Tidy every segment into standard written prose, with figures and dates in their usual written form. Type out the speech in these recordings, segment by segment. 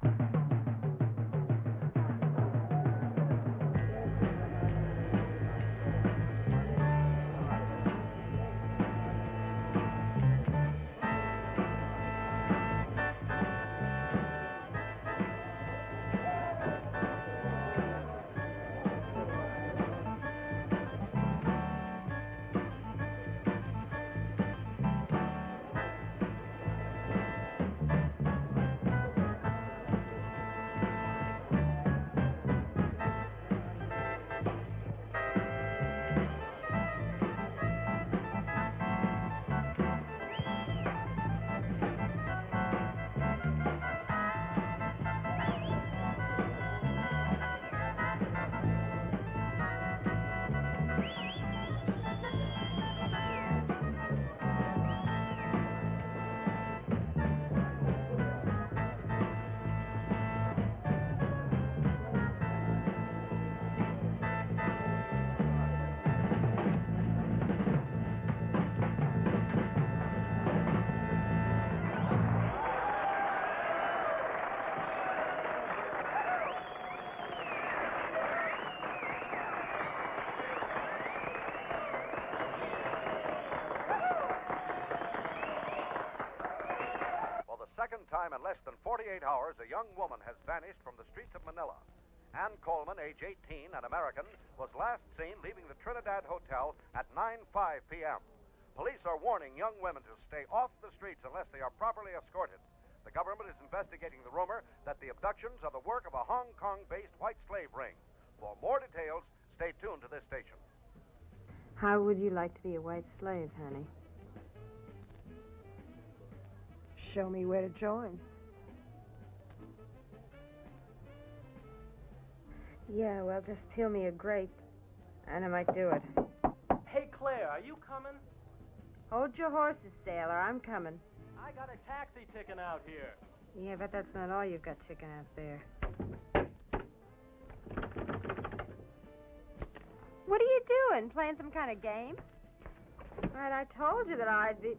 Second time in less than 48 hours, a young woman has vanished from the streets of Manila. Ann Coleman, age 18, an American, was last seen leaving the Trinidad Hotel at 9:05 p.m. Police are warning young women to stay off the streets unless they are properly escorted. The government is investigating the rumor that the abductions are the work of a Hong Kong-based white slave ring. For more details, stay tuned to this station. How would you like to be a white slave, honey? Show me where to join. Yeah, well, just peel me a grape, and I might do it. Hey, Claire, are you coming? Hold your horses, sailor. I'm coming. I got a taxi ticking out here. Yeah, but that's not all you've got ticking out there. What are you doing? Playing some kind of game? Right, I told you that I'd be...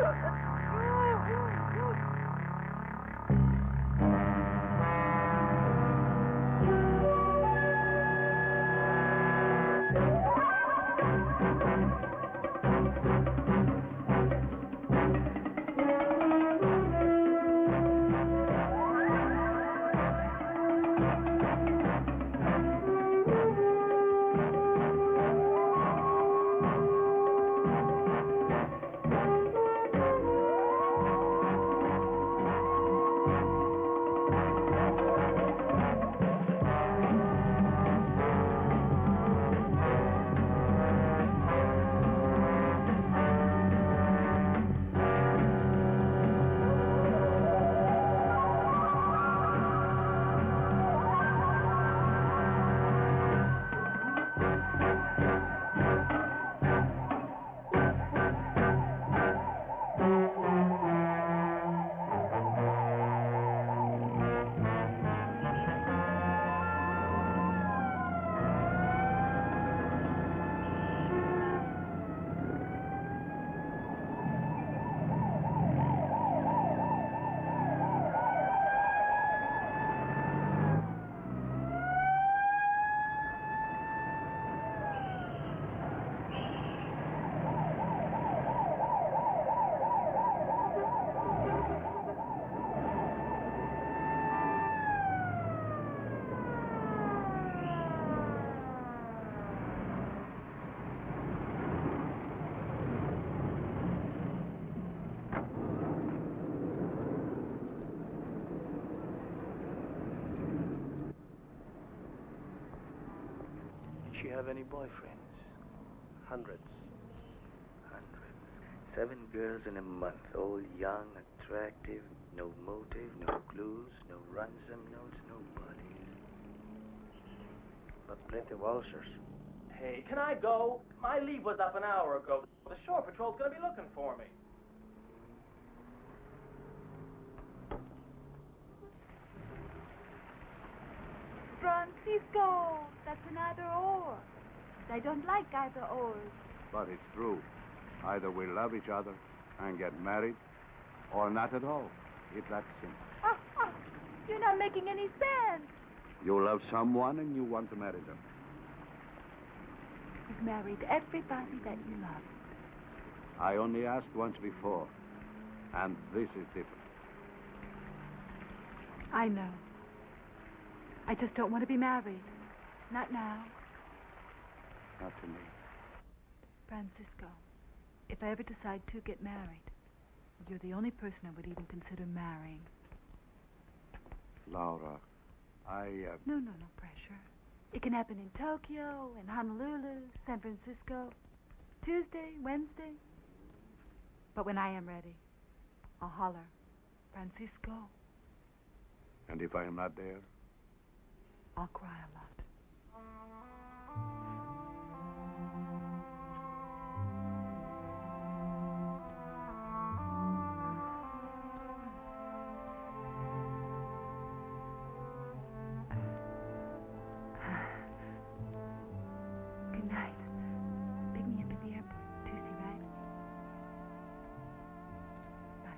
Did she have any boyfriends? Hundreds. 7 girls in a month, all young, attractive, no motive, no clues, no ransom notes, no bodies. But plenty of ulcers. Hey, can I go? My leave was up an hour ago. The shore patrol's gonna be looking for me. Francisco, that's an either or. I don't like either ors. But it's true. Either we love each other and get married, or not at all. It's that simple. You're not making any sense. You love someone and you want to marry them. You've married everybody that you love. I only asked once before, and this is different. I know. I just don't want to be married. Not now. Not to me. Francisco, if I ever decide to get married, you're the only person I would even consider marrying. Laura, No pressure. It can happen in Tokyo, in Honolulu, San Francisco, Tuesday, Wednesday. But when I am ready, I'll holler, Francisco. And if I am not there? I'll cry a lot. Good night. Pick me up at the airport Tuesday, right? Bye.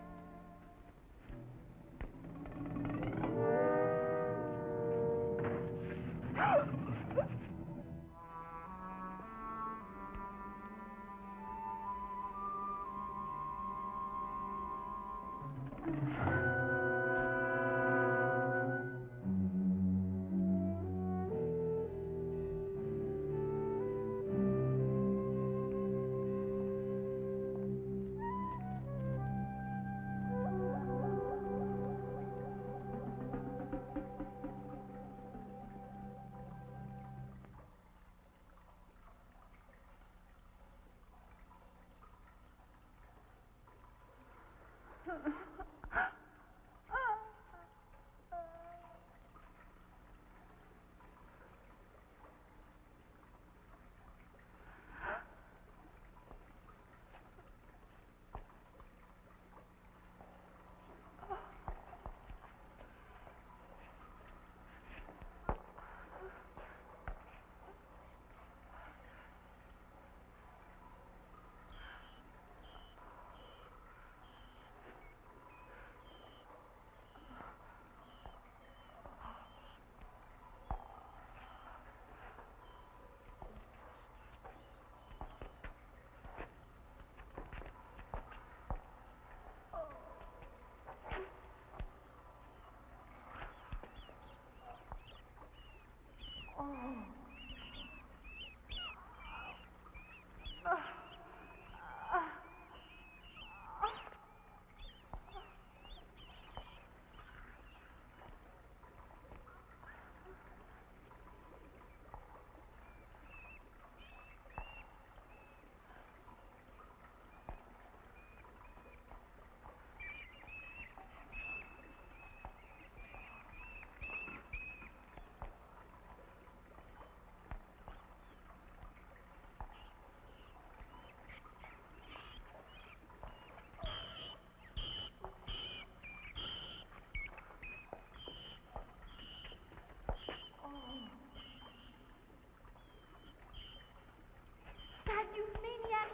God, you maniac!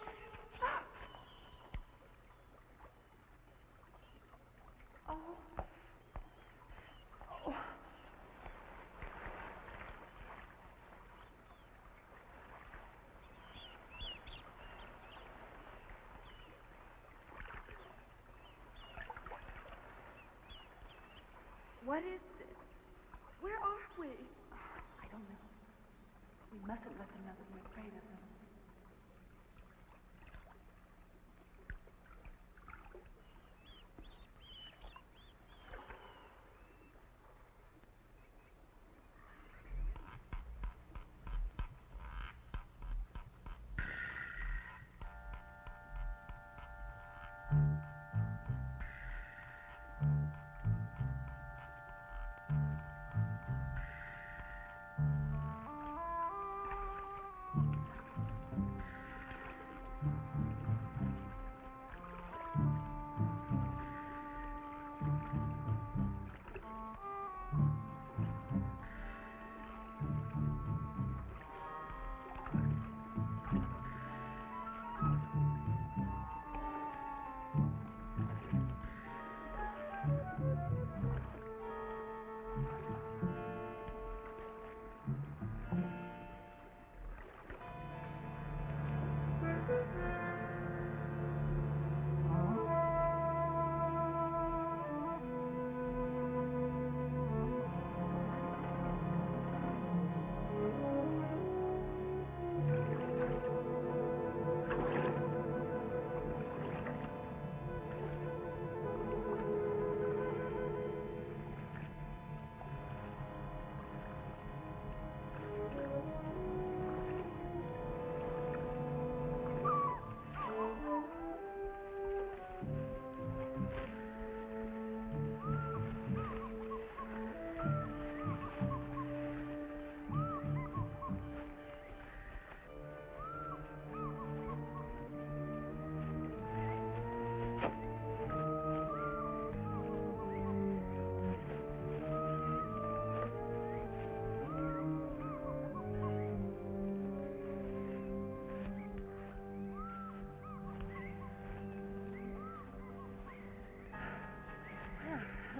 Oh. Oh. What is this? Where are we? I don't know. We mustn't let them know that we're afraid of them.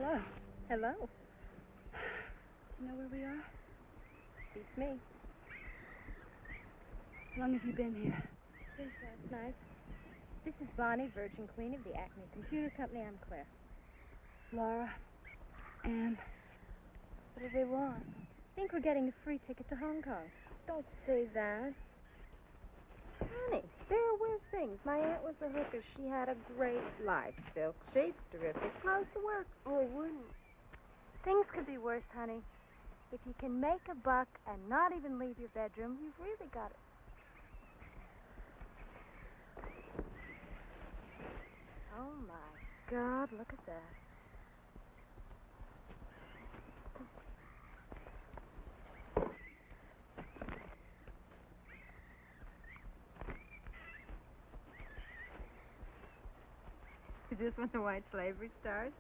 Hello. Hello. You know where we are? Beats me. How long have you been here? Since last night. This is Bonnie, Virgin Queen of the Acme Computer Company. I'm Claire. Laura. Anne. What do they want? Think we're getting a free ticket to Hong Kong. Don't say that. Honey, there are worse things. My aunt was a hooker. She had a great life. Silk sheets, terrific clothes, the works. Oh, it wouldn't. Things could be worse, honey. If you can make a buck and not even leave your bedroom, you've really got it. Oh, my God, look at that. Is this when the white slavery starts?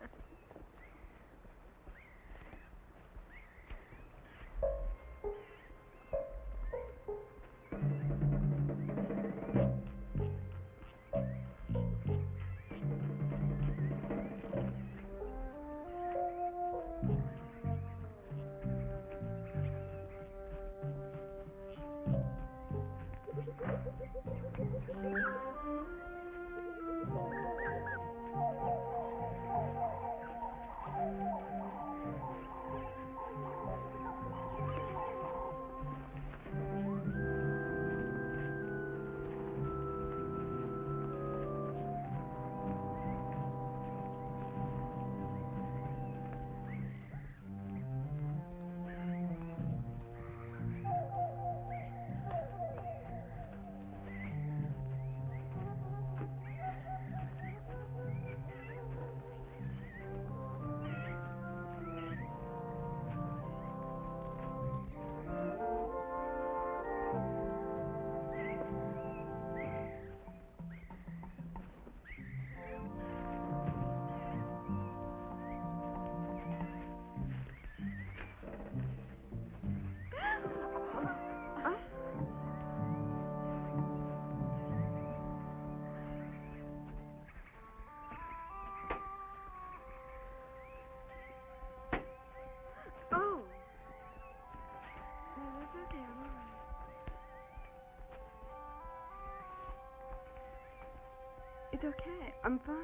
It's okay. I'm fine.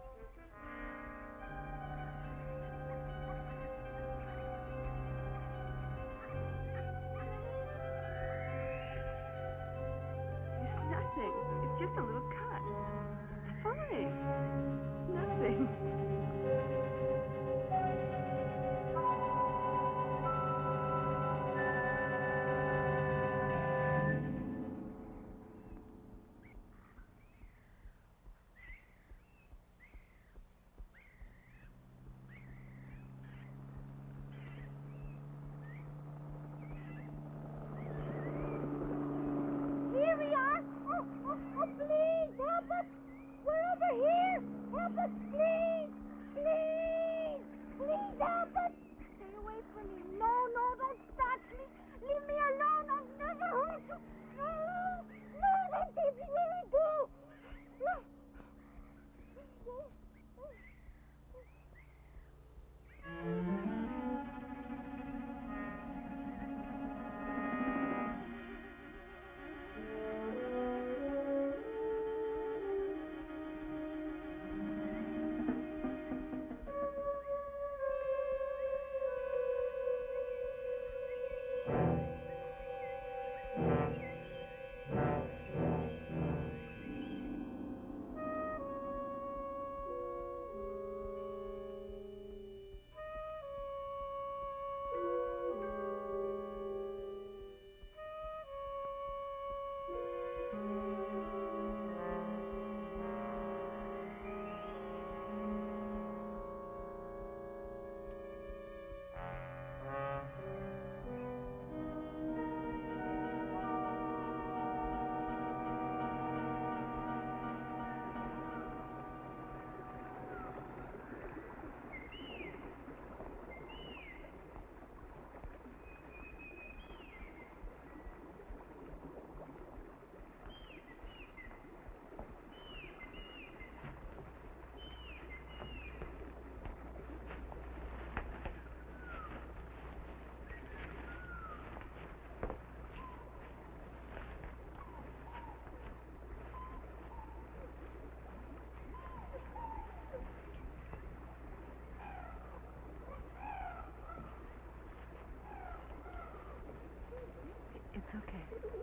It's nothing. It's just a little cut. It's fine. Nothing. Here we are. Oh, please, help us. We're over here. Help us, please. Please. Please help us. Stay away from me. No, don't touch me. Leave me alone. I've never hurt you. No, don't take me where I go. No. It's okay.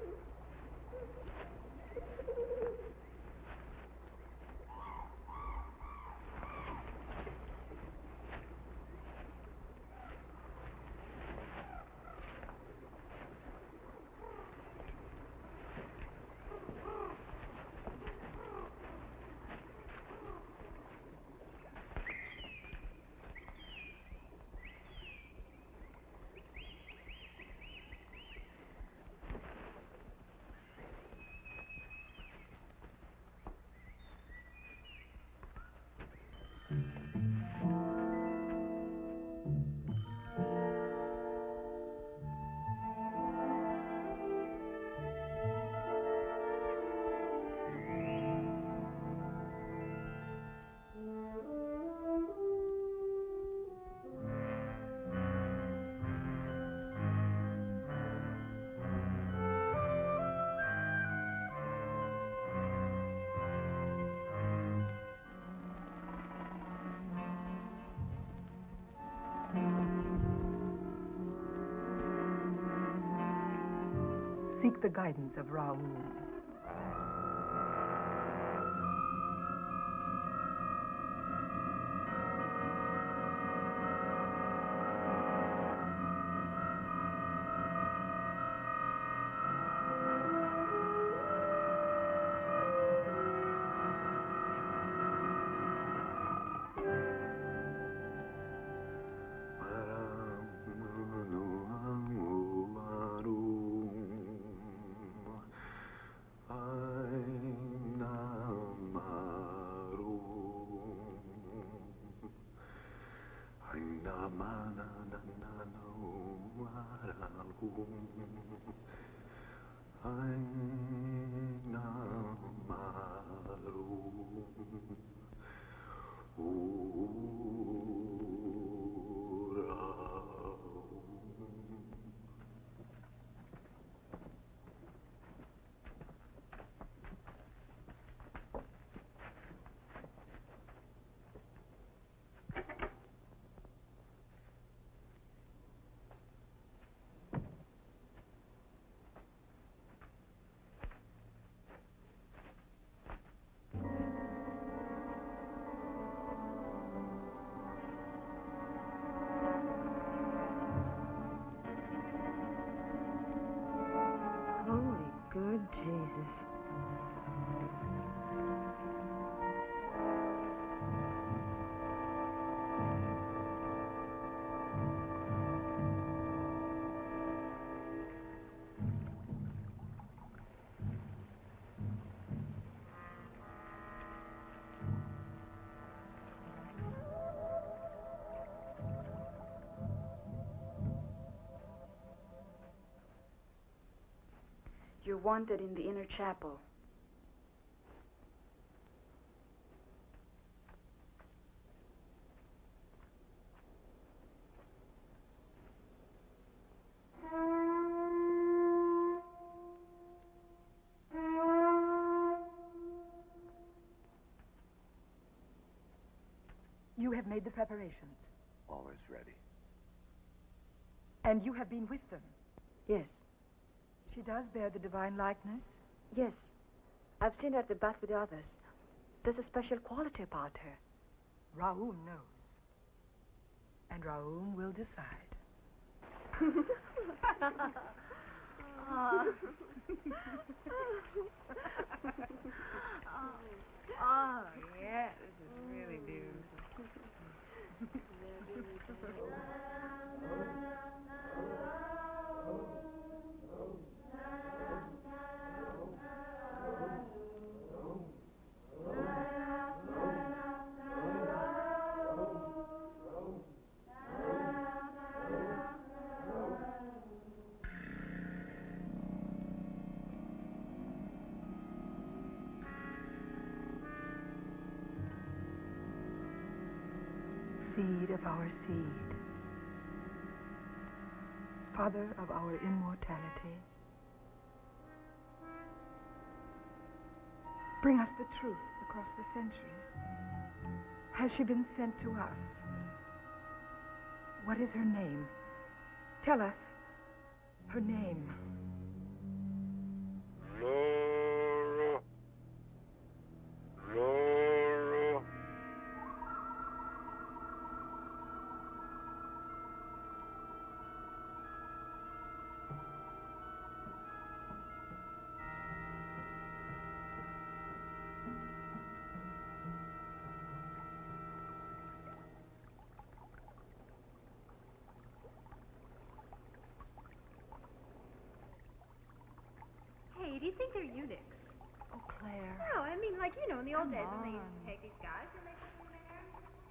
Seek the guidance of Raoul. Good Jesus. You're wanted in the inner chapel. You have made the preparations. Always ready. And you have been with them. Yes. She does bear the divine likeness. Yes. I've seen her at the bat with the others. There's a special quality about her. Raoul knows. And Raoul will decide. Oh, yeah, this is really beautiful. Seed of our seed, Father of our immortality, bring us the truth across the centuries. Has she been sent to us? What is her name? Tell us her name. know, in the old Come days when they used on. to take these guys and they put them in their hair.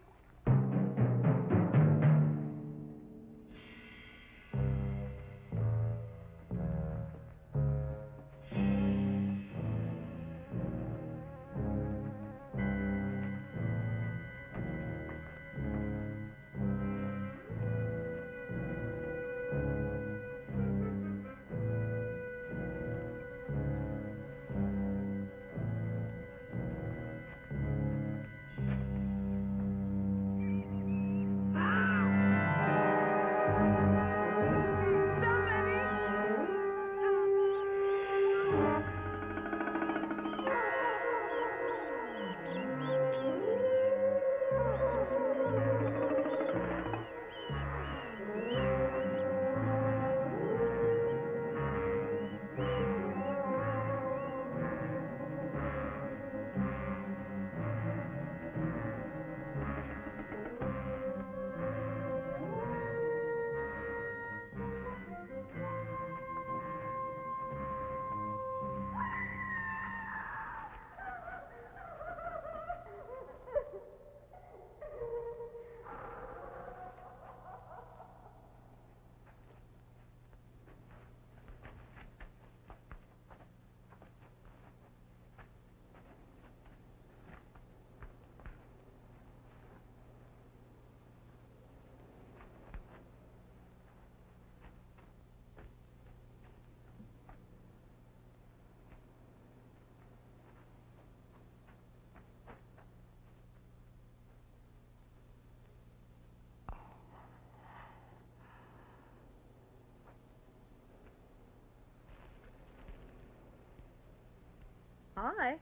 Hi.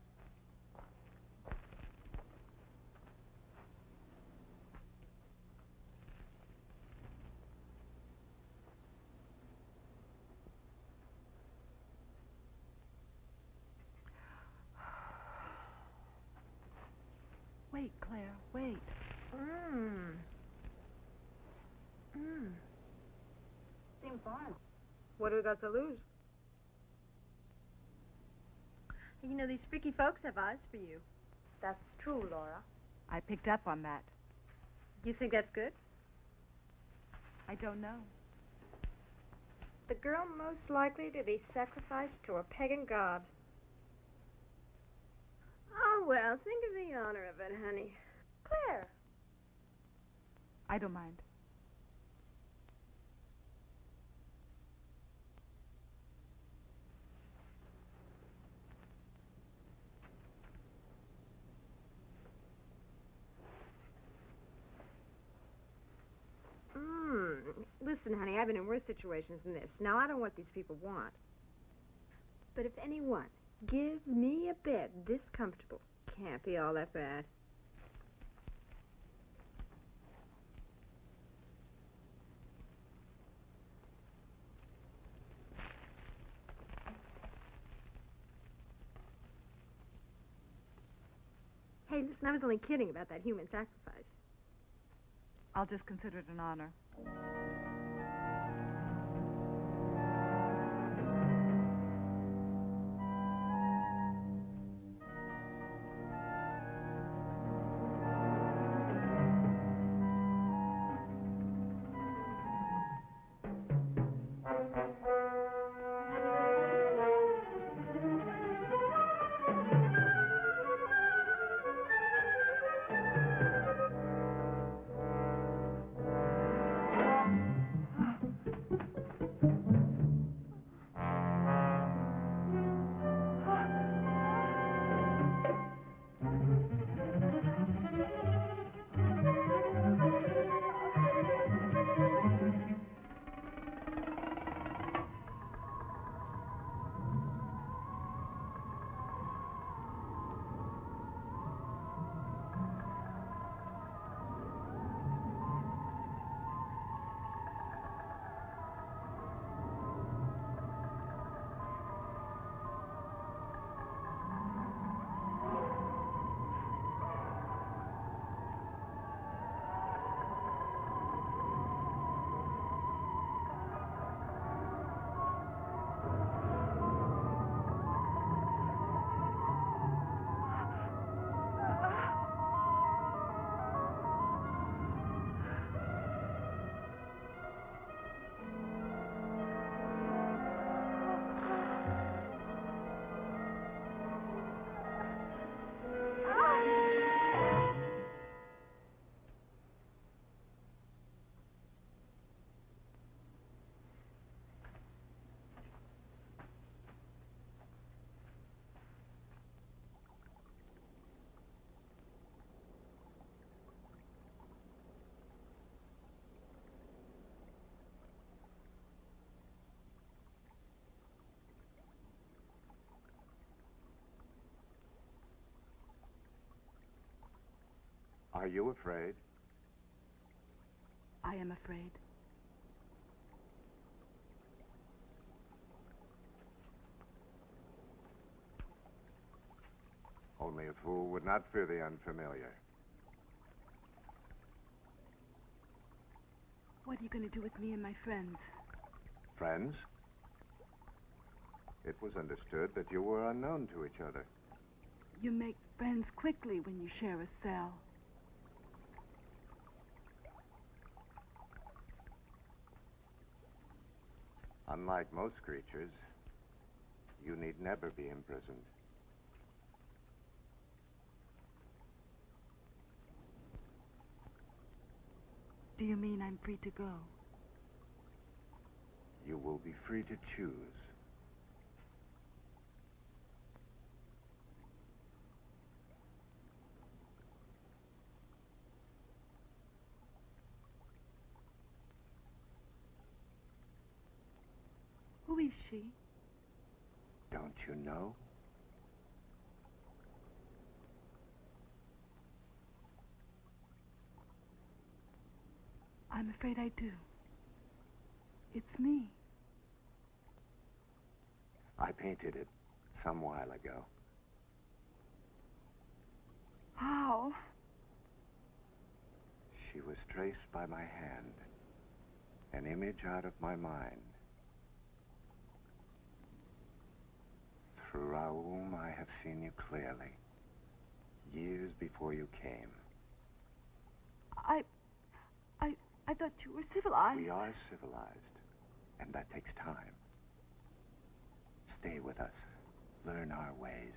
Wait, Claire, wait. Seems fun. What do we got to lose? You know, these freaky folks have eyes for you. That's true, Laura. I picked up on that. You think that's good? I don't know. The girl most likely to be sacrificed to a pagan god. Oh, well, think of the honor of it, honey. Claire. I don't mind. Listen, honey, I've been in worse situations than this. Now, I don't know what these people want. But if anyone gives me a bed this comfortable, can't be all that bad. Hey, listen, I was only kidding about that human sacrifice. I'll just consider it an honor. Are you afraid? I am afraid. Only a fool would not fear the unfamiliar. What are you going to do with me and my friends? Friends? It was understood that you were unknown to each other. You make friends quickly when you share a cell. Unlike most creatures, you need never be imprisoned. Do you mean I'm free to go? You will be free to choose. Who is she? Don't you know? I'm afraid I do. It's me. I painted it some while ago. How? She was traced by my hand, an image out of my mind. Through Raoum, I have seen you clearly, years before you came. I thought you were civilized. We are civilized, and that takes time. Stay with us. Learn our ways.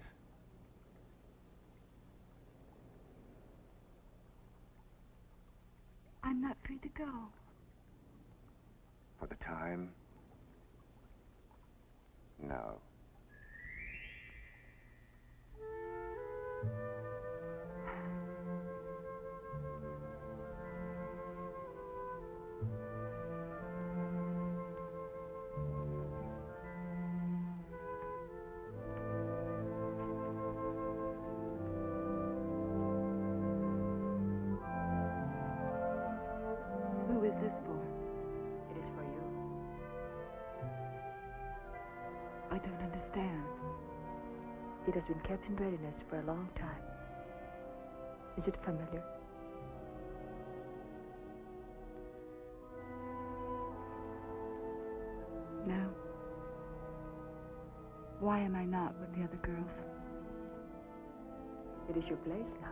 I'm not free to go. For the time, no. Who is this for? It is for you. I don't understand. It has been kept in readiness for a long time. Is it familiar? No. Why am I not with the other girls? It is your place now.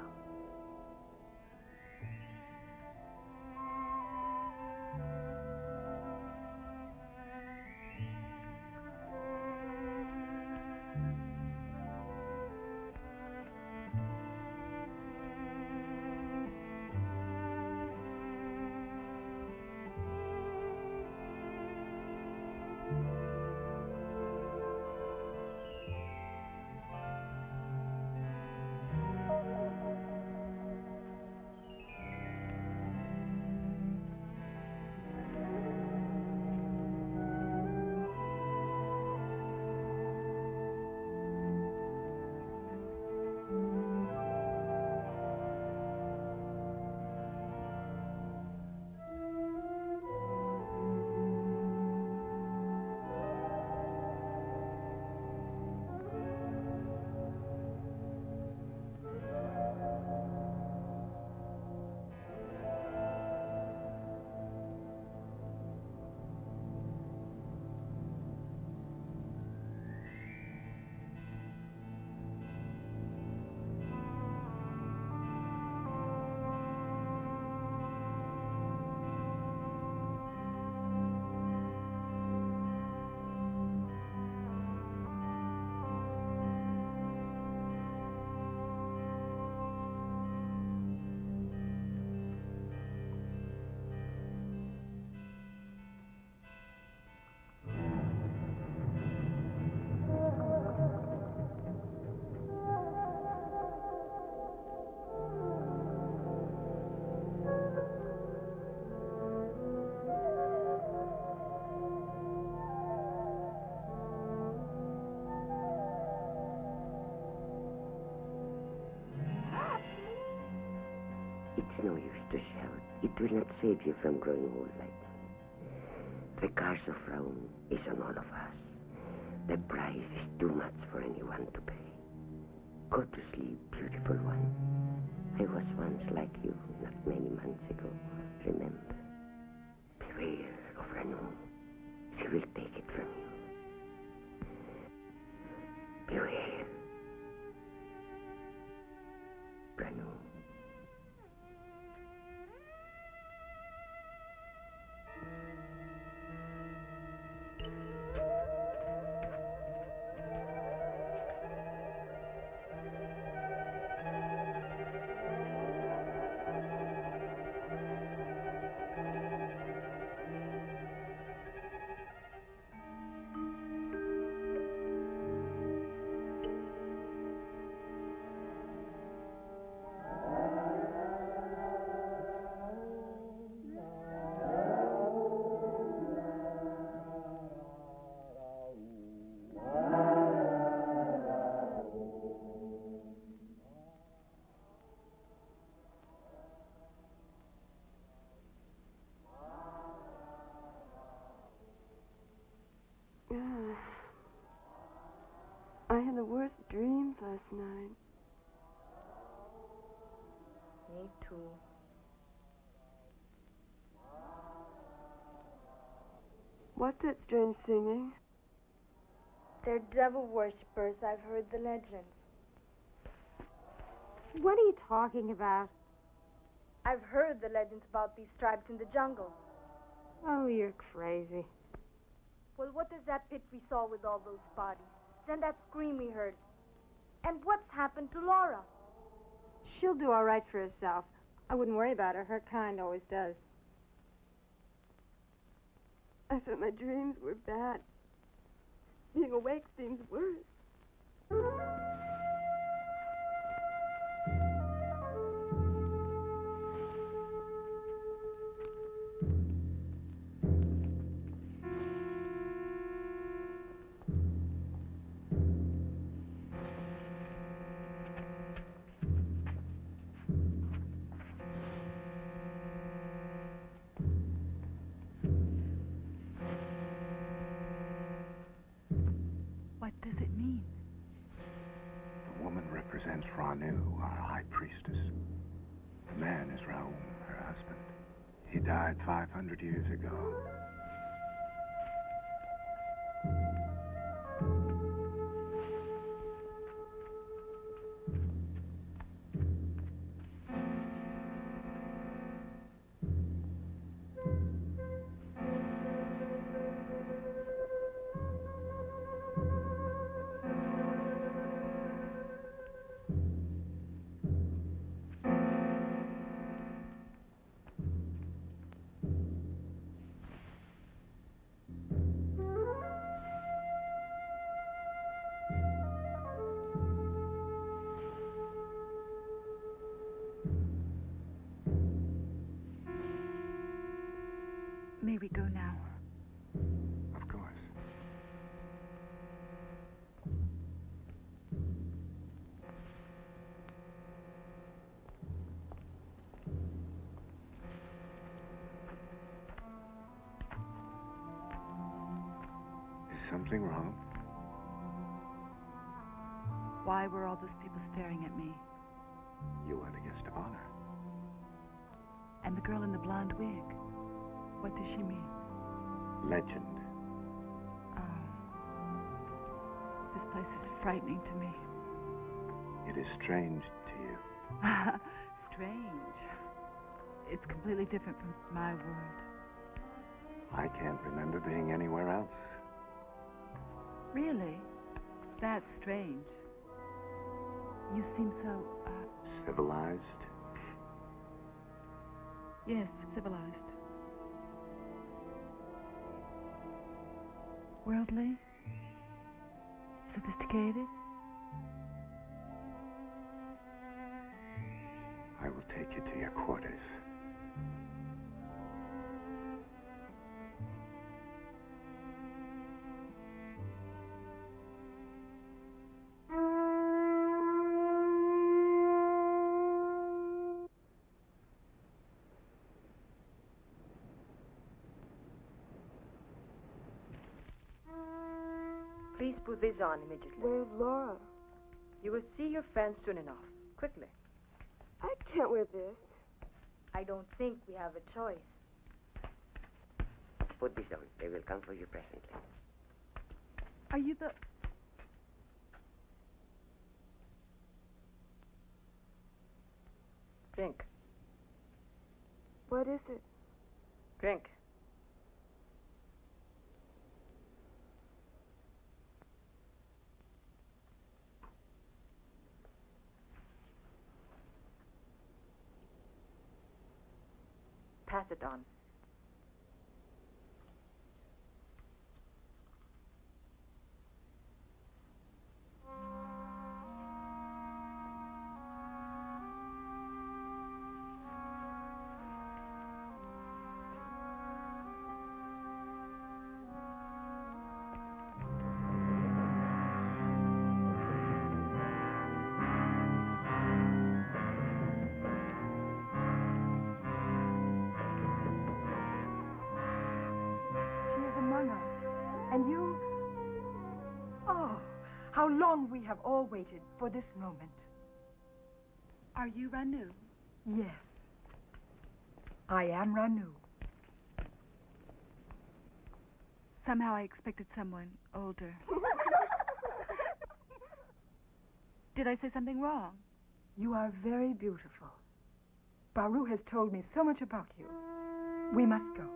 It's no use to shout. It will not save you from growing old like me. The curse of Rome is on all of us. The price is too much for anyone to pay. Go to sleep, beautiful one. I was once like you, not many months ago. Remember, beware of Ranu. She will take it from you. Beware. Ranu. I had the worst dreams last night. Me too. What's that strange singing? They're devil worshippers. I've heard the legends. What are you talking about? I've heard the legends about these tribes in the jungle. Oh, you're crazy. Well, what is that pit we saw with all those bodies? Then that scream we heard. And what's happened to Laura? She'll do all right for herself. I wouldn't worry about her. Her kind always does. I thought my dreams were bad. Being awake seems worse. What does it mean? The woman represents Ranu, our high priestess. The man is Raum, her husband. He died 500 years ago. May we go now? Of course. Is something wrong? Why were all those people staring at me? You are the guest of honor. And the girl in the blonde wig? What does she mean? Legend. Oh. This place is frightening to me. It is strange to you. Strange. It's completely different from my world. I can't remember being anywhere else. Really? That's strange. You seem so, Civilized? Yes, civilized. Worldly? Sophisticated? I will take you to your quarters. put this on immediately. Where's Laura? You will see your friends soon enough. Quickly. I can't wear this. I don't think we have a choice. Put this on. They will come for you presently. Are you the... Drink. What is it? Drink. Pass it on. And you... Oh, how long we have all waited for this moment. Are you Ranu? Yes. I am Ranu. Somehow I expected someone older. Did I say something wrong? You are very beautiful. Baru has told me so much about you. We must go.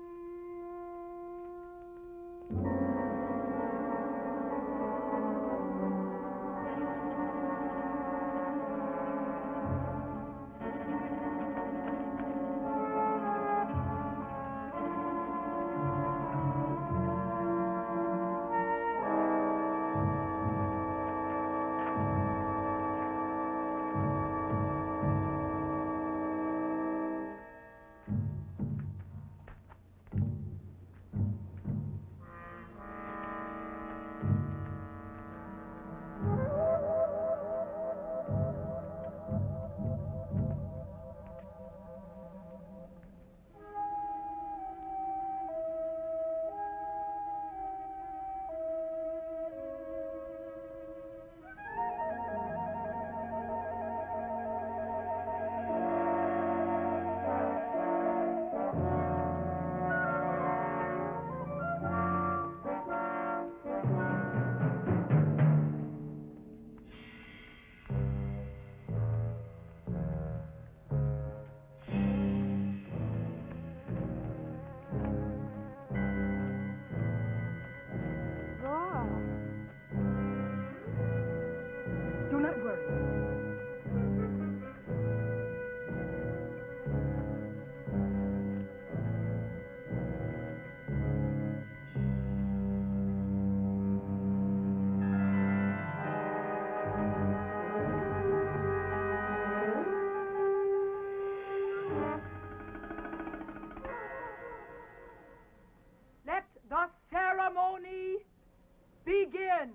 Begin!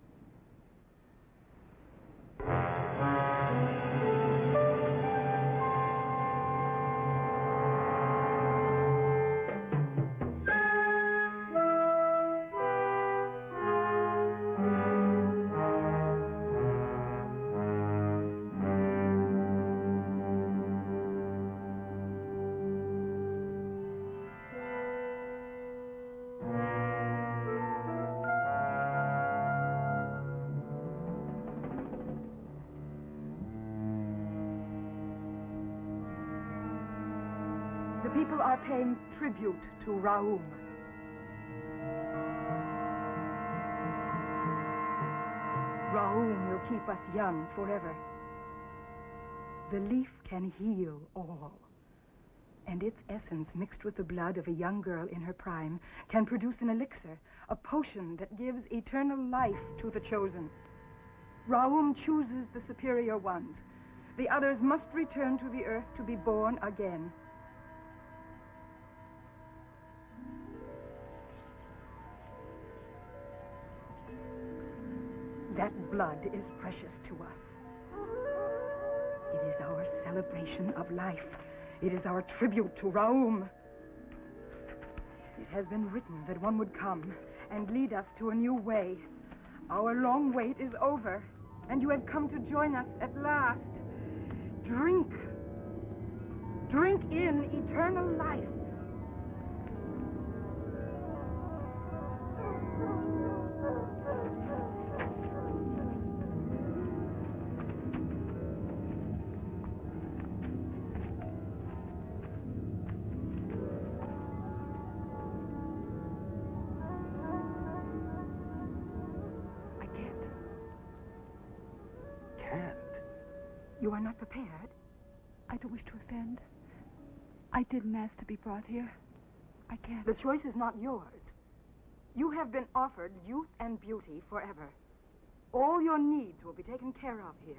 People are paying tribute to Raum. Raum will keep us young forever. The leaf can heal all. And its essence, mixed with the blood of a young girl in her prime, can produce an elixir, a potion that gives eternal life to the chosen. Raum chooses the superior ones. The others must return to the earth to be born again. That blood is precious to us. It is our celebration of life. It is our tribute to Raum. It has been written that one would come and lead us to a new way, Our long wait is over, and you have come to join us at last. Drink. Drink in eternal life. You are not prepared? I don't wish to offend. I didn't ask to be brought here. I can't. The choice is not yours. You have been offered youth and beauty forever. All your needs will be taken care of here.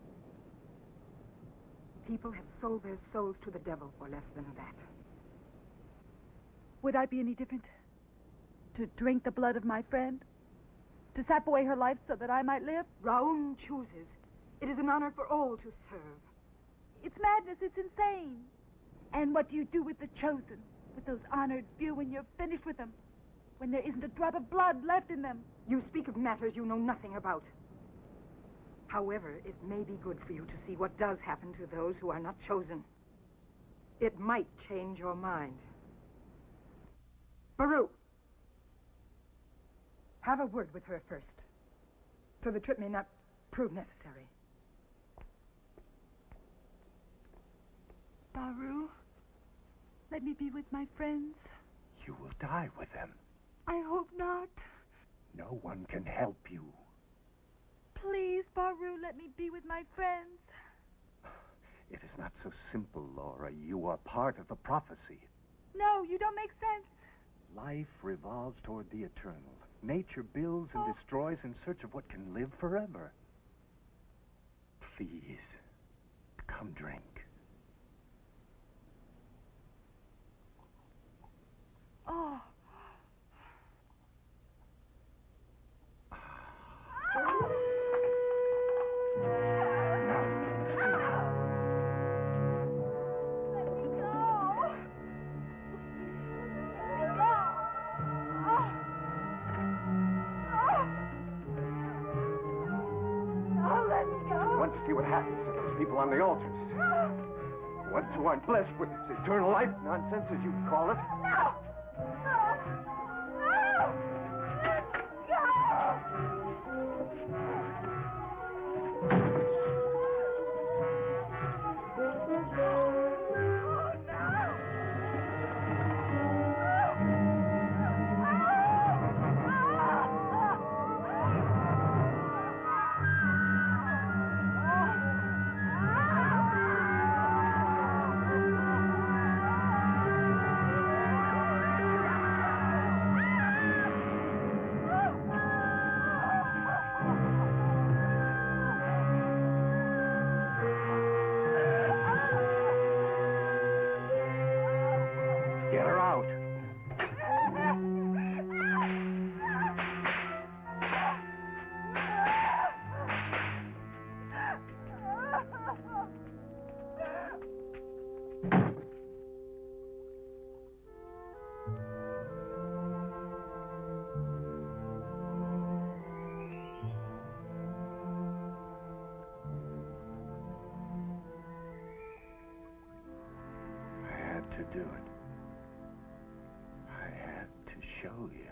People have sold their souls to the devil for less than that. Would I be any different? To drink the blood of my friend? To sap away her life so that I might live? Raoul chooses. It is an honor for all to serve. It's madness. It's insane. And what do you do with the chosen? With those honored few when you're finished with them? When there isn't a drop of blood left in them? You speak of matters you know nothing about. However, it may be good for you to see what does happen to those who are not chosen. It might change your mind. Baru, have a word with her first, so the trip may not prove necessary. Baru, let me be with my friends. You will die with them. I hope not. No one can help you. Please, Baru, let me be with my friends. It is not so simple, Laura. You are part of the prophecy. No, you don't make sense. Life revolves toward the eternal. Nature builds and destroys in search of what can live forever. Please, come drink. Oh. See what happens to those people on the altars. Ones who aren't blessed with this eternal life nonsense, as you call it. No! To do it. I had to show you.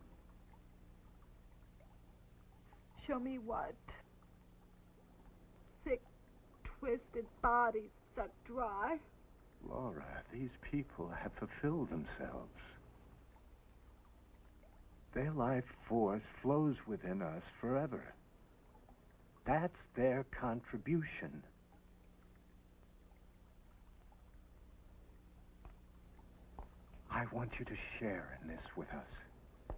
Show me what? Sick, twisted bodies sucked dry. Laura, these people have fulfilled themselves. Their life force flows within us forever. That's their contribution. I want you to share in this with us.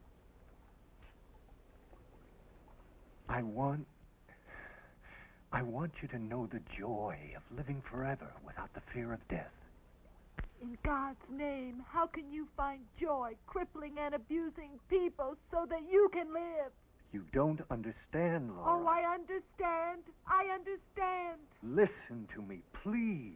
I want you to know the joy of living forever without the fear of death. In God's name, how can you find joy crippling and abusing people so that you can live? You don't understand, Laura. Oh, I understand. I understand. Listen to me, please.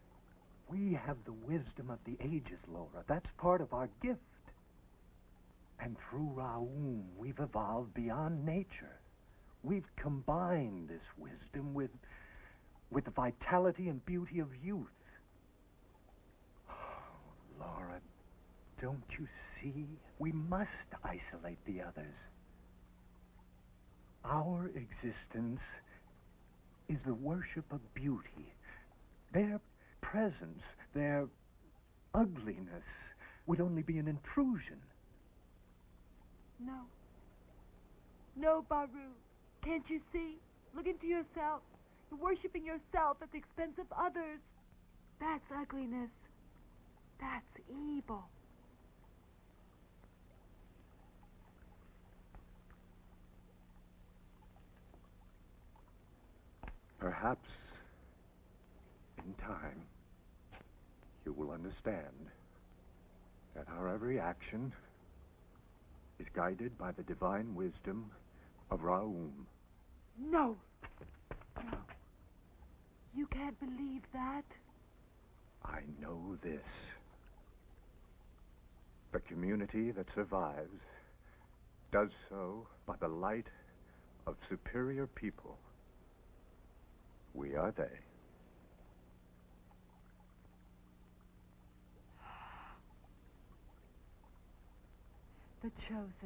We have the wisdom of the ages, Laura. That's part of our gift. And through Raum, we've evolved beyond nature. We've combined this wisdom with the vitality and beauty of youth. Oh, Laura, don't you see? We must isolate the others. Our existence is the worship of beauty. Their presence, their ugliness would only be an intrusion. No. No, Baru. Can't you see? Look into yourself. You're worshiping yourself at the expense of others. That's ugliness. That's evil. Perhaps, in time, you will understand that our every action is guided by the divine wisdom of Raum. No. No. You can't believe that. I know this. The community that survives does so by the light of superior people. We are they. The chosen.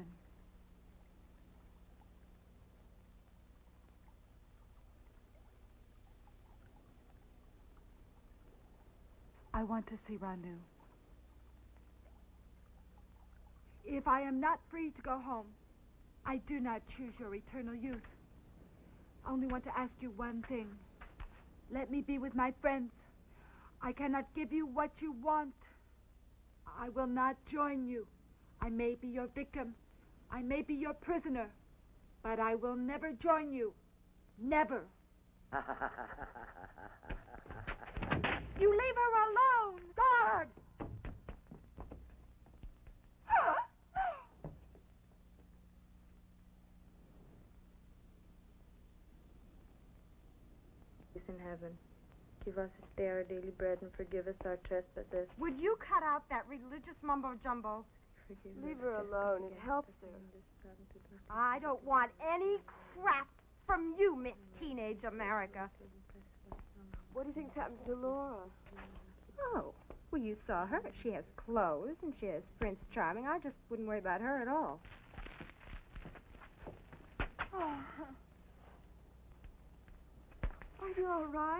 I want to see Ranu. If I am not free to go home, I do not choose your eternal youth. I only want to ask you one thing. Let me be with my friends. I cannot give you what you want. I will not join you. I may be your victim. I may be your prisoner. But I will never join you. Never. You leave her alone! Guard! In heaven, give us this day our daily bread and forgive us our trespasses. Would you cut out that religious mumbo-jumbo? Leave her alone. It helps her. I don't want any crap from you, Miss Teenage America. What do you think's happened to Laura? Oh, well, you saw her. She has clothes and she has Prince Charming. I just wouldn't worry about her at all. Oh. Are you all right?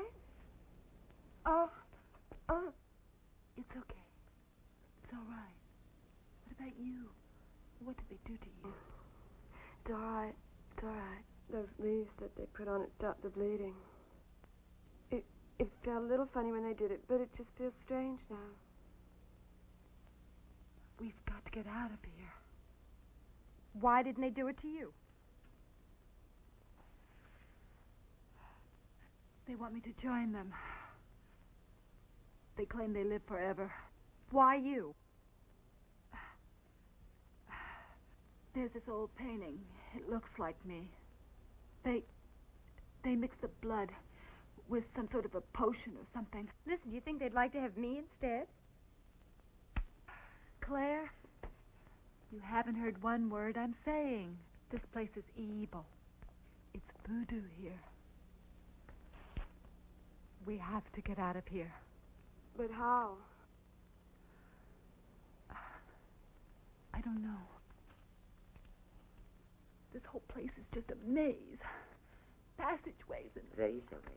It's okay. It's all right. What about you? What did they do to you? It's all right. It's all right. Those leaves that they put on it stopped the bleeding. It felt a little funny when they did it, but it just feels strange now. We've got to get out of here. Why didn't they do it to you? They want me to join them. They claim they live forever. Why you? There's this old painting. It looks like me. They mix the blood with some sort of a potion or something. Listen, do you think they'd like to have me instead? Claire, you haven't heard one word I'm saying. This place is evil. It's voodoo here. We have to get out of here. But how? I don't know. This whole place is just a maze. Passageways and... There is a way.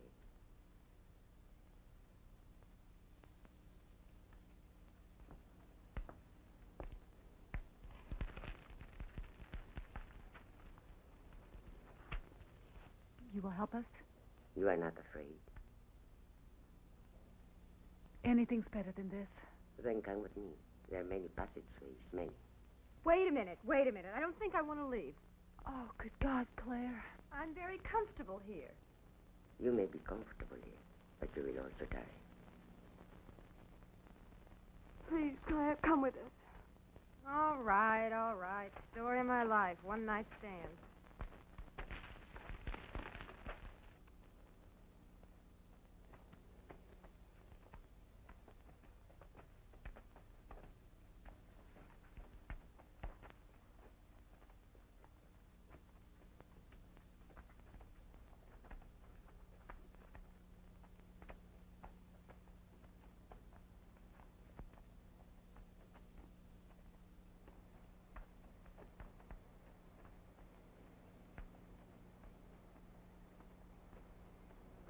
You will help us? You are not afraid. Anything's better than this. Then come with me. There are many passageways, many. Wait a minute. I don't think I want to leave. Oh, good God, Claire. I'm very comfortable here. You may be comfortable here, but you will also die. Please, Claire, come with us. All right. Story of my life. One night stands.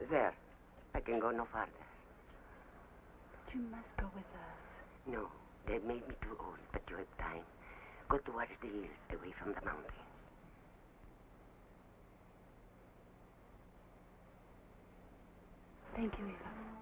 there. I can go no farther. But you must go with us. No, they've made me too old, but you have time. Go towards the hills, away from the mountains. Thank you, Eva.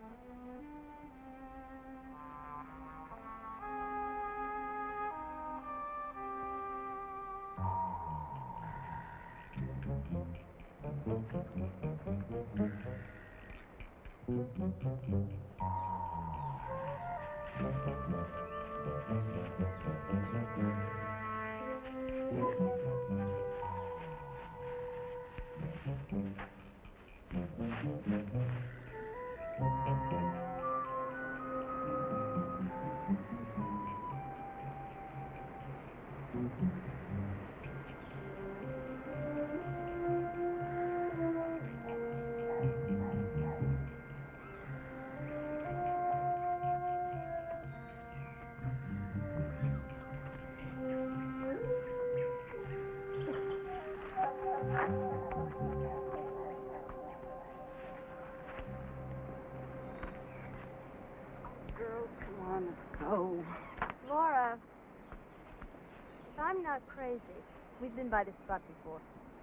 Girls, come on, let's go. Laura, if I'm not crazy, we've been by this spot before.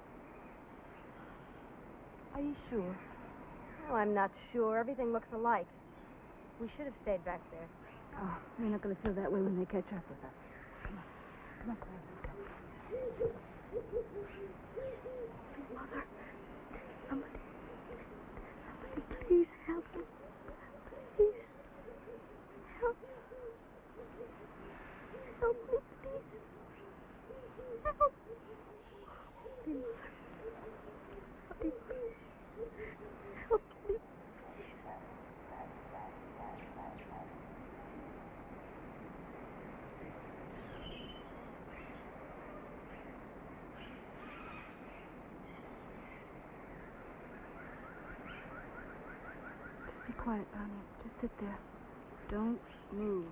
Are you sure? Well, I'm not sure. Everything looks alike. We should have stayed back there. Oh, they're not going to feel that way when they catch up with us. Come on. Come on, Claire, let's go. Mother, somebody, please help me. Please. Help me. Help me, please. Help. Please. Please. Help me. Be quiet, Bonnie. Just sit there. Don't move.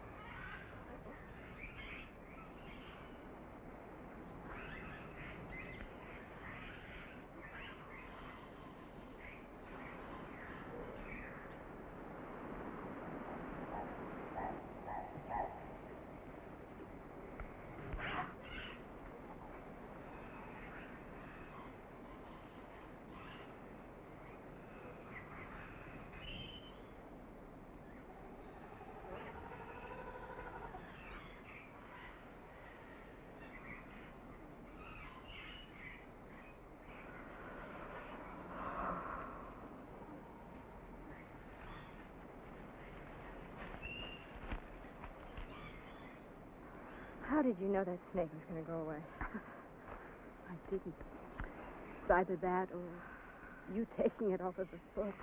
How did you know that snake was going to go away? I didn't. It's either that or you taking it off of the foot.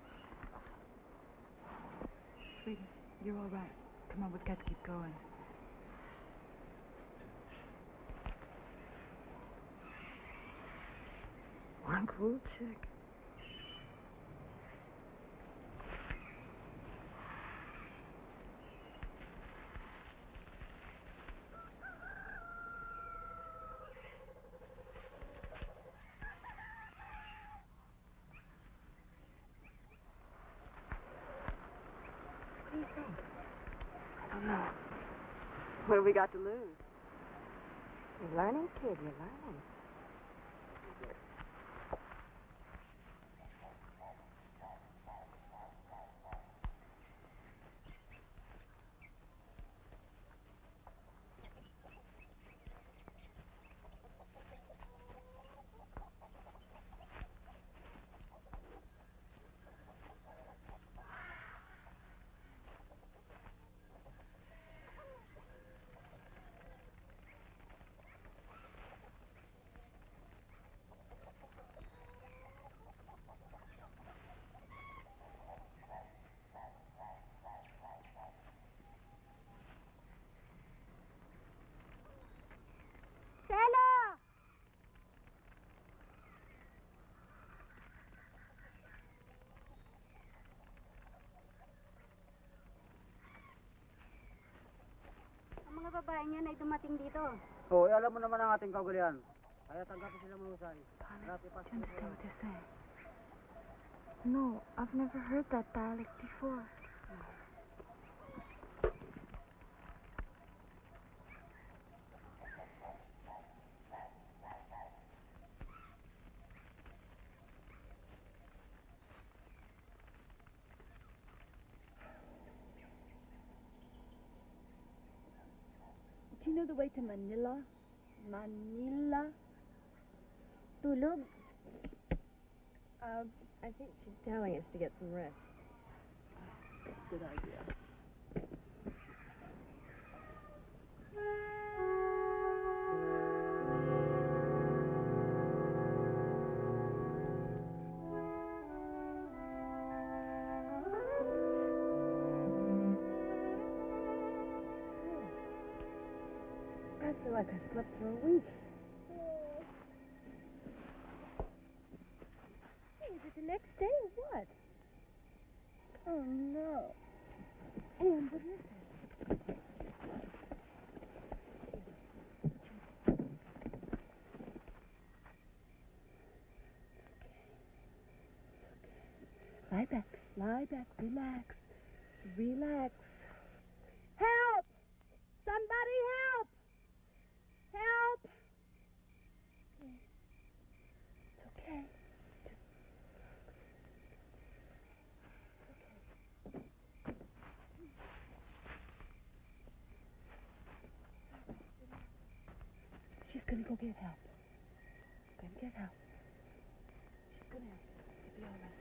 Sweetie, you're all right. Come on, we've got to keep going. One cruel chick. What do you think? I don't know. What have we got to lose? You're learning, kid. You're learning. Mga babae niyan ay dumating dito. Oo, alam mo naman ang ating kaugalian. Kaya tanggapin sila mahusay. Do you understand what they're saying? No, I've never heard that dialect before. Do you know the way to Manila? Manila? Tulog? I think she's telling us to get some rest. Good idea. I feel like I slept for a week. Hey, is it the next day or what? Oh, no. And what is it? Lie back, relax, relax. Help! Somebody help! Help! It's okay. She's gonna go get help. Gonna get help. She's gonna help. It'll be all right.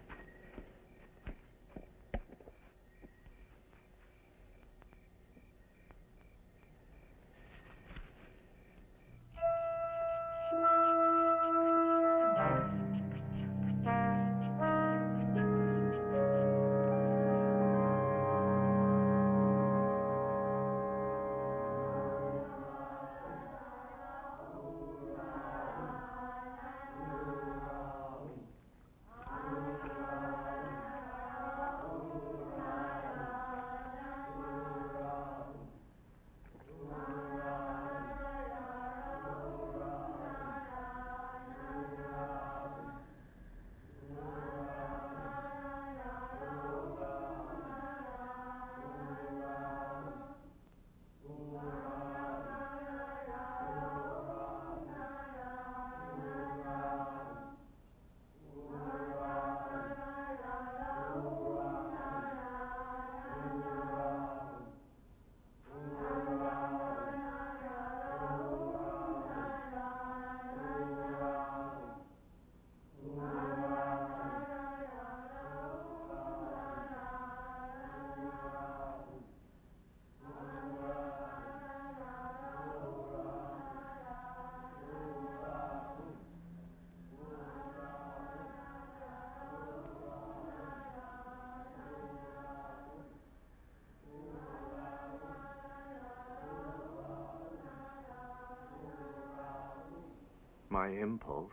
My impulse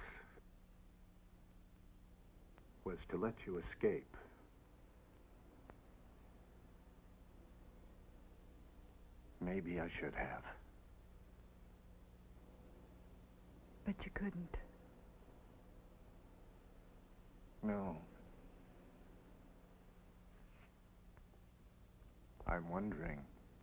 was to let you escape. Maybe I should have. But you couldn't. No. I'm wondering.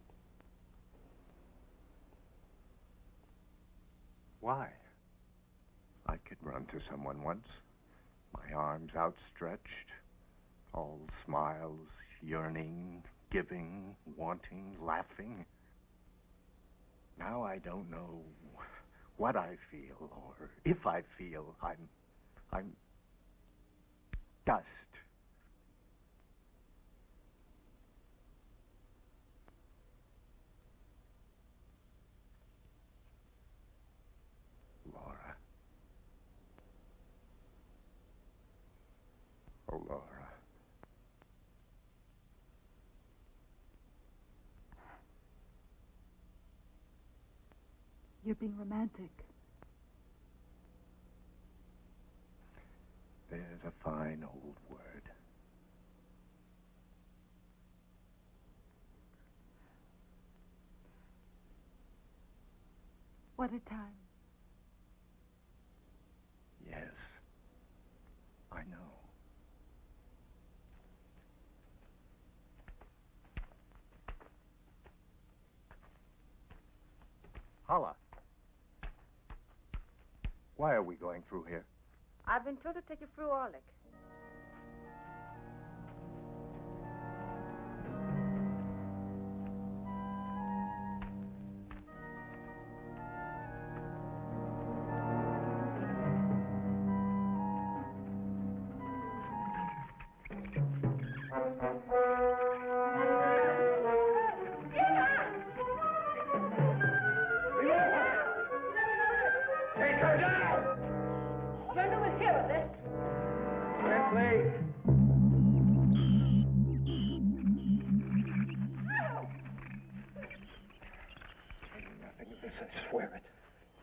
Why? I could run to someone once, my arms outstretched, all smiles, yearning, giving, wanting, laughing. Now I don't know what I feel or if I feel. I'm dust. Laura. Oh, Laura. You're being romantic. There's a fine old word. What a time. Yes, I know. Paula. Why are we going through here? I've been told to take you through Orlik. I swear it.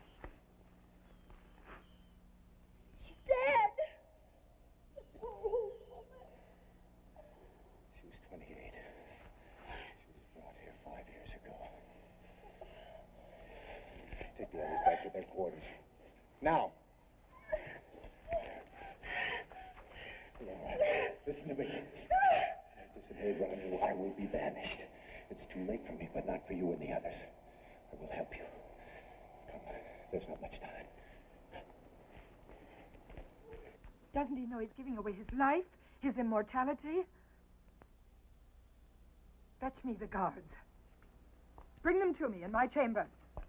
She's dead. She was 28. She was brought here 5 years ago. Take the others back to their quarters. Now. Laura, listen to me. If I disobey Ranu, I will be banished. It's too late for me, but not for you and the others. I will help you. Come, there's not much time. Doesn't he know he's giving away his life, his immortality? Fetch me the guards. Bring them to me in my chamber.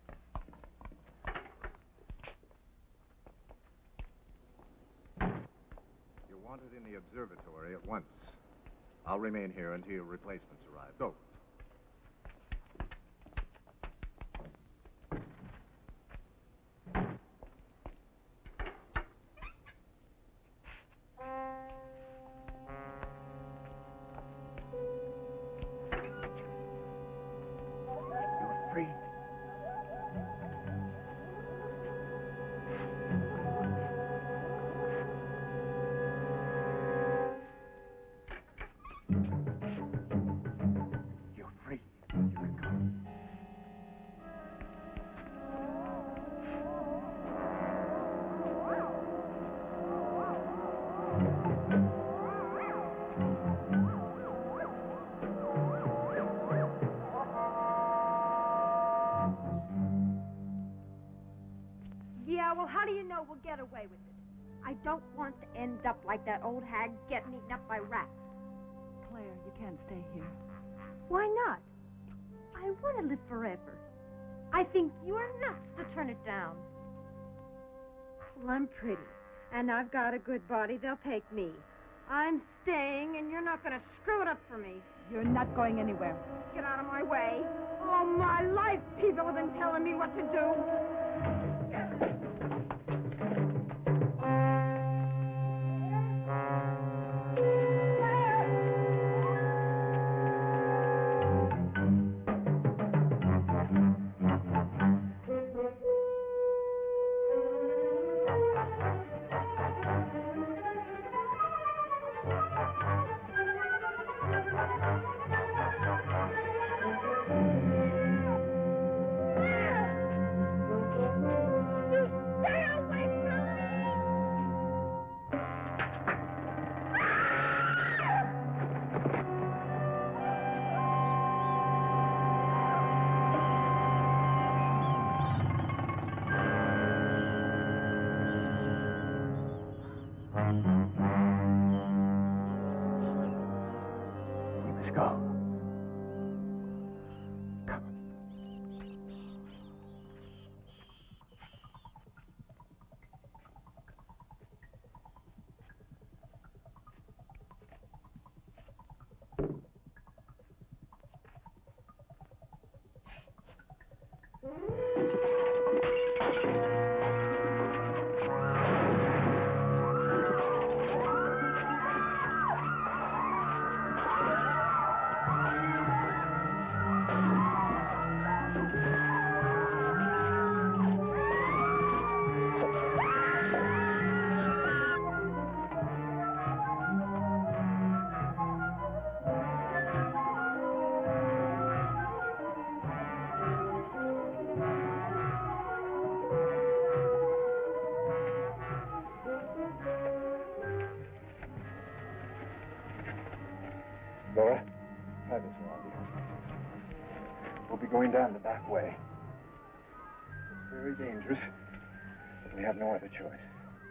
You're wanted in the observatory at once. I'll remain here until your replacements arrive. Go. Yeah, well, how do you know we'll get away with it? I don't want to end up like that old hag getting eaten up by rats. Claire, you can't stay here. Why not? I want to live forever. I think you're nuts to turn it down. Well, I'm pretty, and I've got a good body. They'll take me. I'm staying, and you're not going to screw it up for me. You're not going anywhere. Get out of my way. All my life, people have been telling me what to do. Let's go. Laura, have this around here. We'll be going down the back way. Very dangerous. But we have no other choice.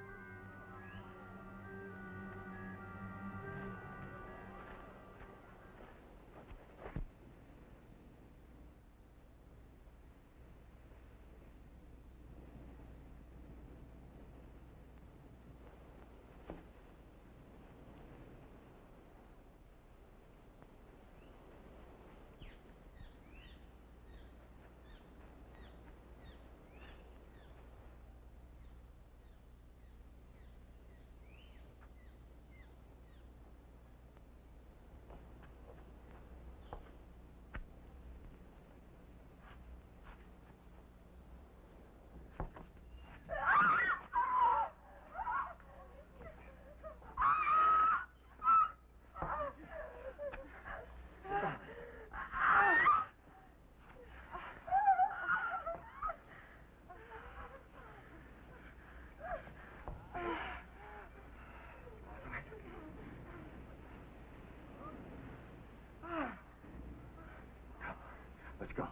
Let's go.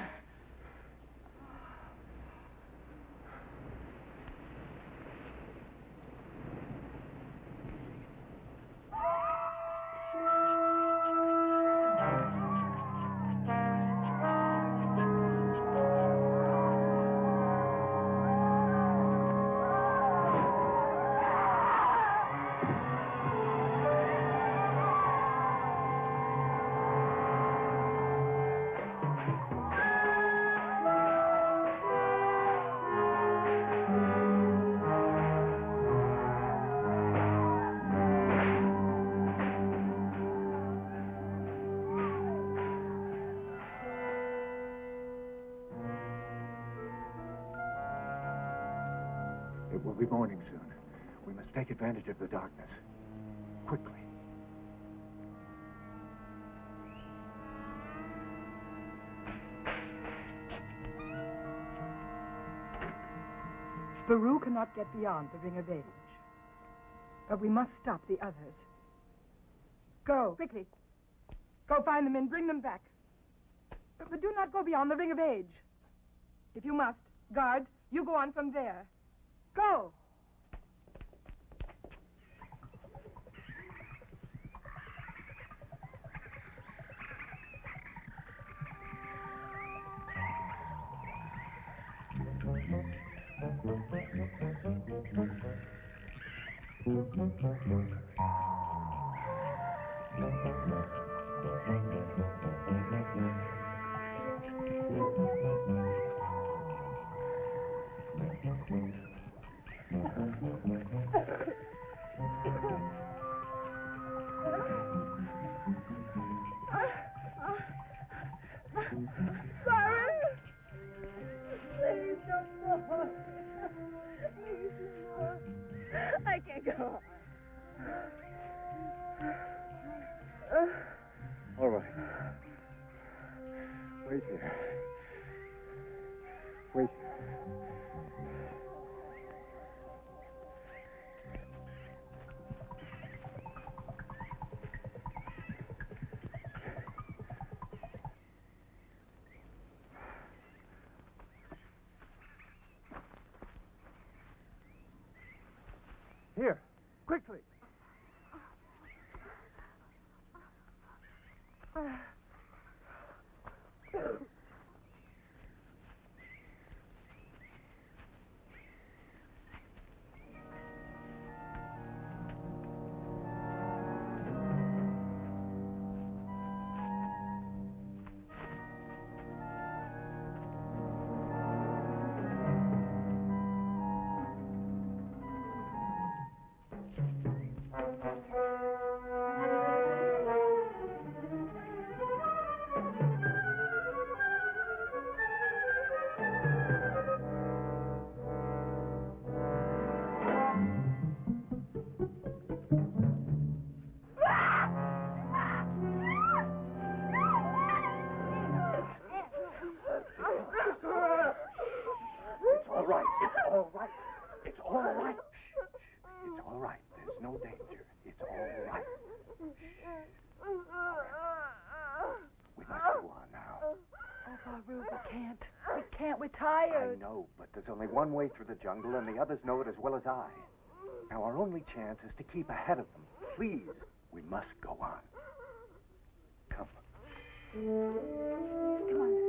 It will be morning soon. We must take advantage of the darkness. Quickly. Baru cannot get beyond the Ring of Age. But we must stop the others. Go, quickly. Go find them and bring them back. But do not go beyond the Ring of Age. If you must, guards, you go on from there. Go! I can't go. All right. Wait here. Wait here. Here, quickly. Baru, we can't. We can't. We're tired. I know, but there's only one way through the jungle, and the others know it as well as I. Now, our only chance is to keep ahead of them. Please, we must go on. Come. Come on.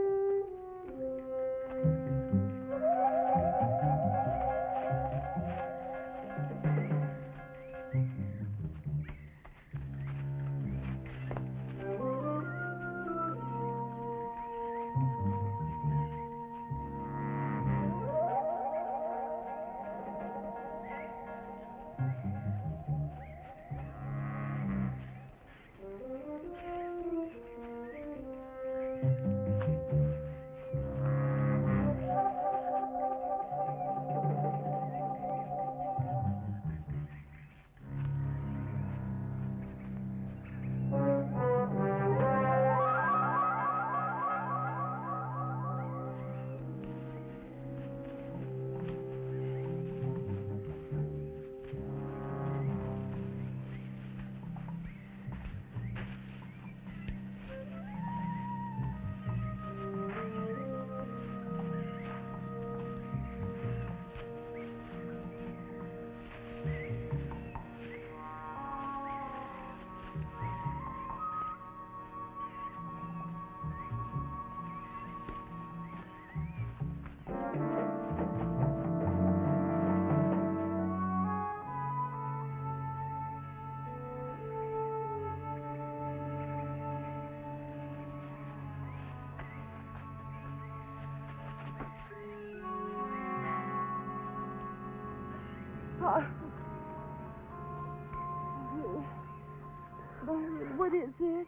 Byron, what is it?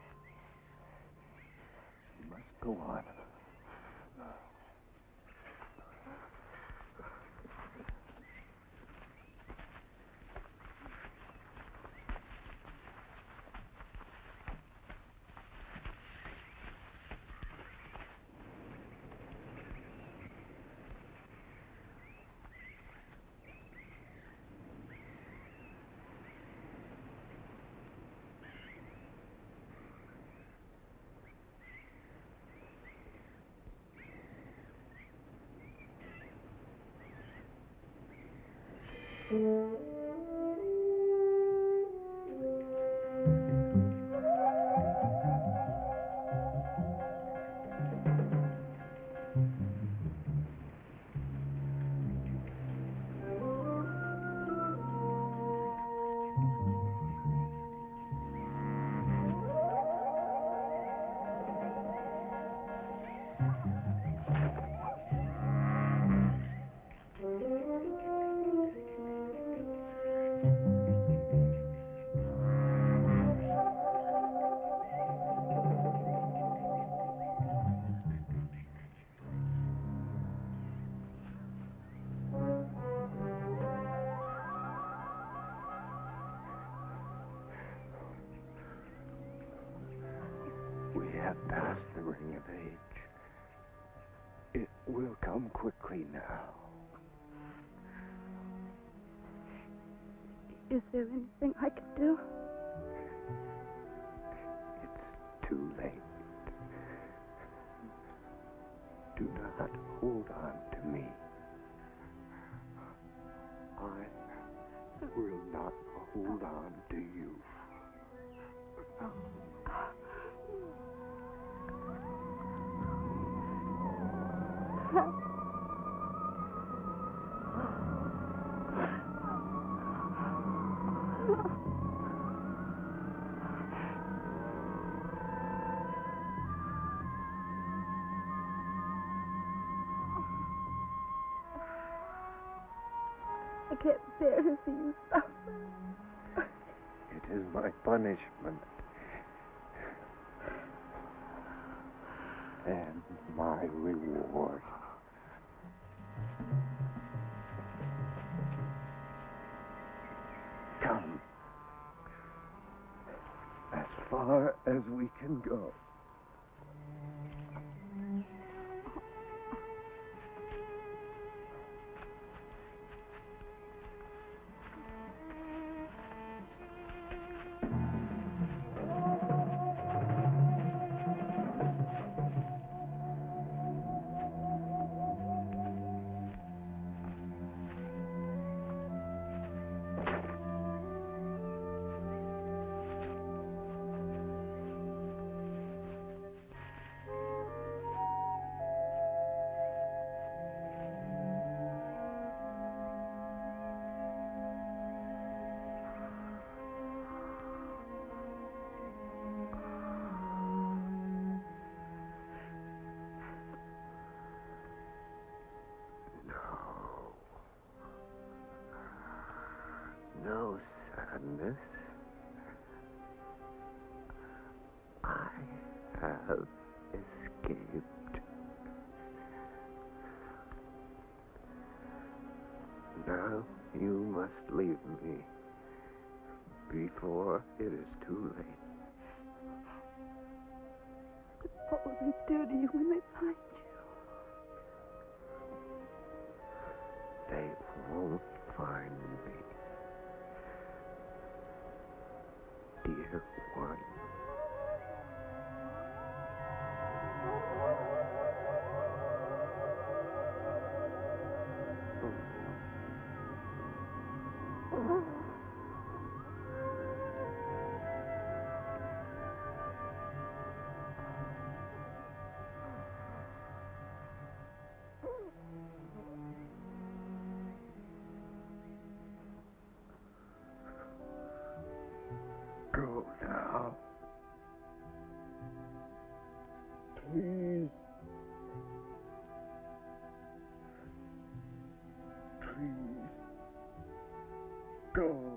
We must go on. We have passed the ring of age. It will come quickly now. Is there anything I can do? It's too late. Do not hold on to me. I will not hold on to you. I can't bear to see you suffer. It is my punishment. And my reward. Come. As far as we can go. have escaped. Now you must leave me before it is too late. What will they do to you when they find you? They won't find me. Dear one. Go now. Please. Please. Go.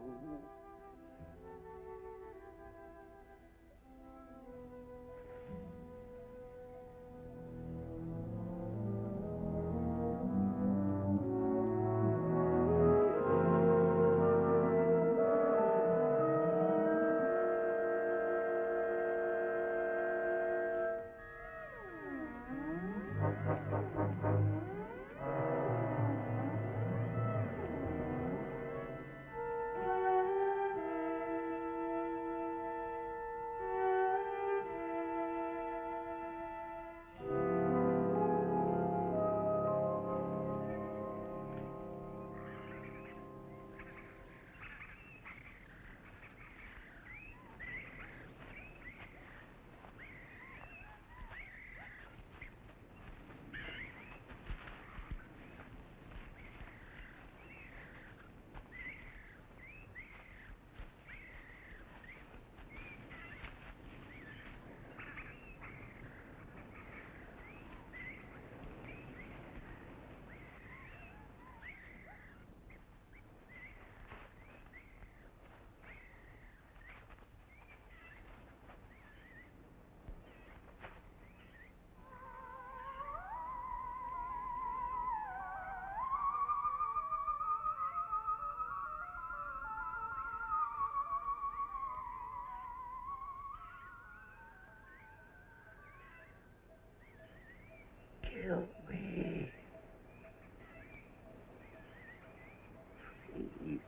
Kill me. Please.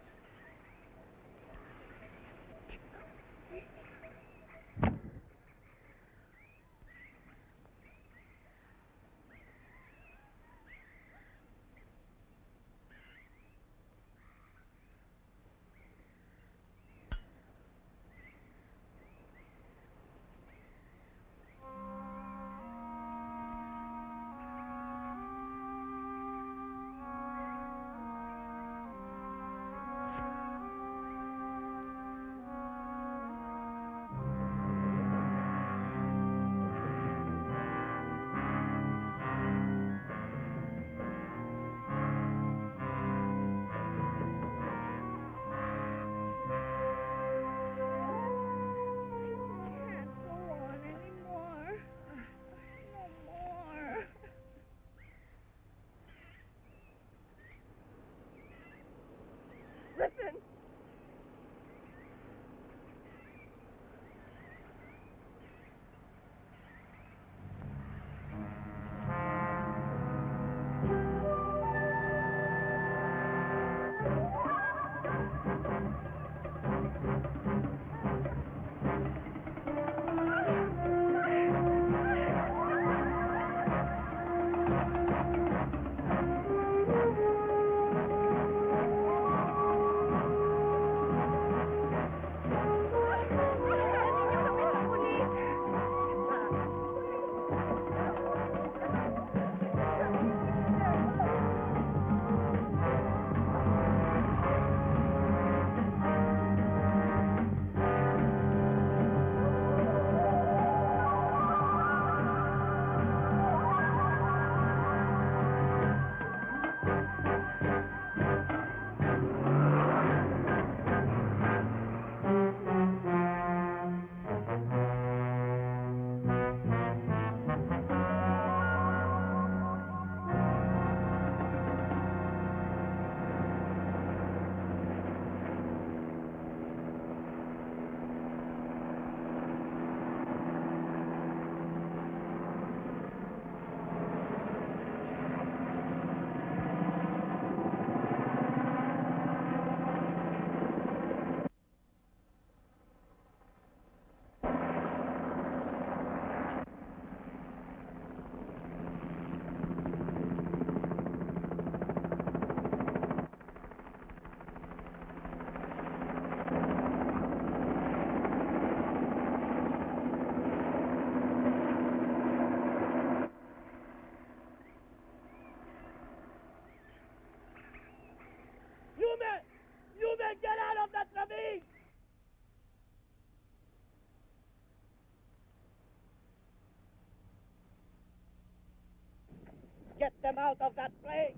Get them out of that place.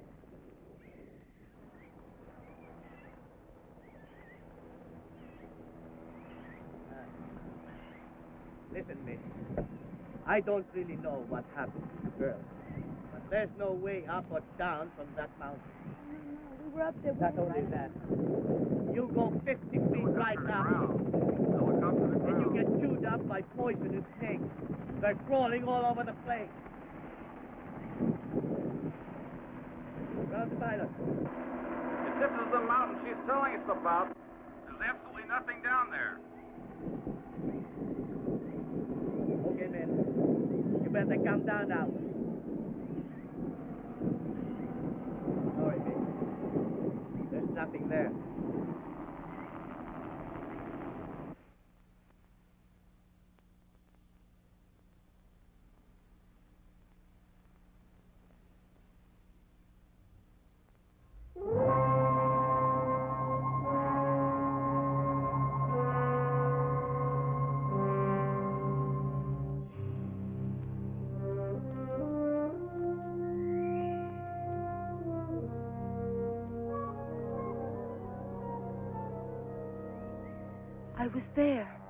Listen, miss. I don't really know what happened to the girl. But there's no way up or down from that mountain. We were up there. Not only that. You go 50 feet right now. And you get chewed up by poisonous snakes. They're crawling all over the place. Ground pilot. If this is the mountain she's telling us about, there's absolutely nothing down there. Okay, men. You better come down now. Sorry, mate. There's nothing there. I was there.